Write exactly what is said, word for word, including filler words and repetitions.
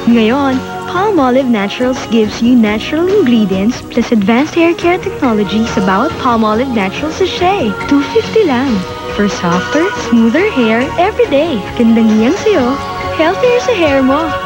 Ngayon, Palmolive Naturals gives you natural ingredients plus advanced hair care technology sa bawat Palmolive Natural Sachet. two fifty lang. For softer, smoother hair every day. Gandang iyang sa'yo, healthier sa hair mo.